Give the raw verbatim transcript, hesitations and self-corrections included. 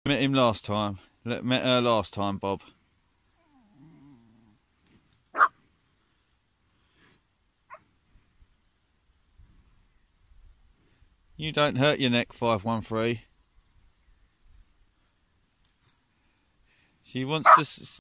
Met him last time. Met her last time, Bob. You don't hurt your neck, five one three. She wants to...